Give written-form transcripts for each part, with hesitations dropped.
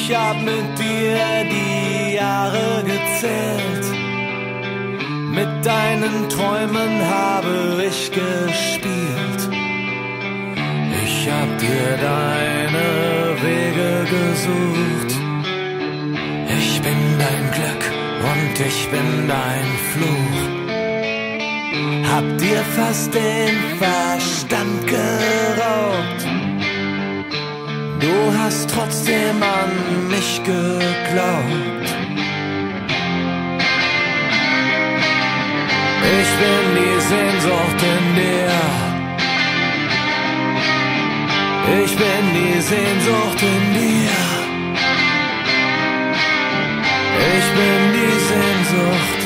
Ich hab mit dir die Jahre gezählt, mit deinen Träumen habe ich gespielt. Ich hab dir deine Wege gesucht. Ich bin dein Glück und ich bin dein Fluch. Hab dir fast den Verstand geraubt. Du hast trotzdem an mich geglaubt. Ich bin die Sehnsucht in dir. Ich bin die Sehnsucht in dir. Ich bin die Sehnsucht.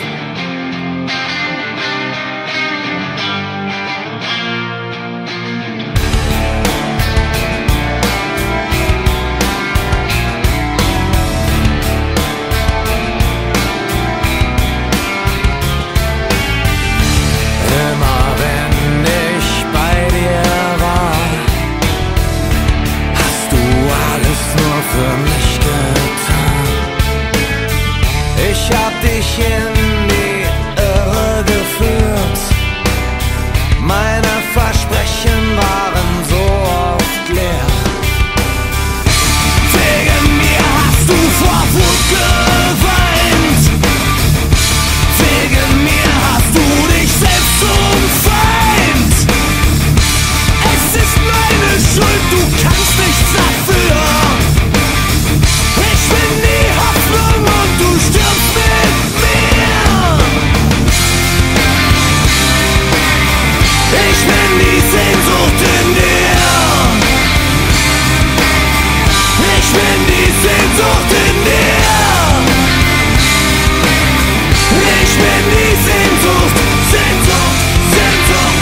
Ich hab dich in die Irre geführt. Meine Versprechen waren so oft leer. Wegen mir hast du vor Wut geweint. Wegen mir hast du dich selbst zum Feind. Es ist meine Schuld, du kannst nichts dafür. Ich bin die Hoffnung und du stirbst mit mir. Ich bin die Sehnsucht in dir. Ich bin die Sehnsucht in dir. Ich bin die Sehnsucht, Sehnsucht, Sehnsucht.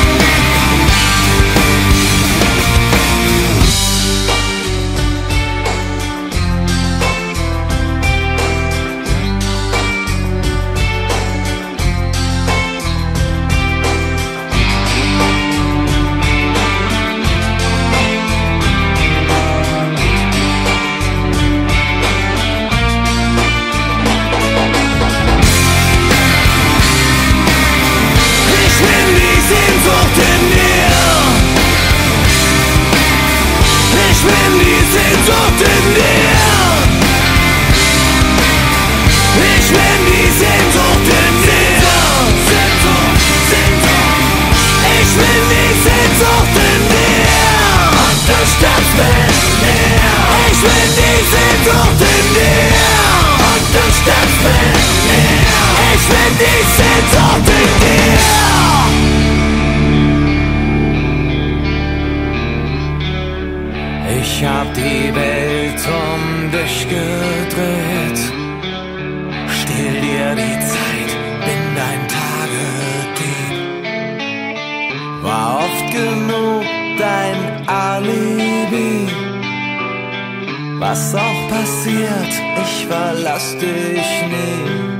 Ich hab die Welt um dich gedreht, stehl dir die Zeit, bin dein Tagedieb. War oft genug dein Alibi. Was auch passiert, ich verlass dich nie.